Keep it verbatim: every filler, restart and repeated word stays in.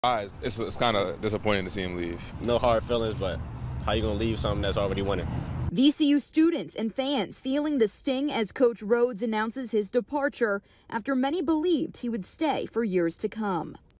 It's, it's kind of disappointing to see him leave. No hard feelings, but how you going to leave something that's already winning? V C U students and fans feeling the sting as Coach Rhoades announces his departure after many believed he would stay for years to come.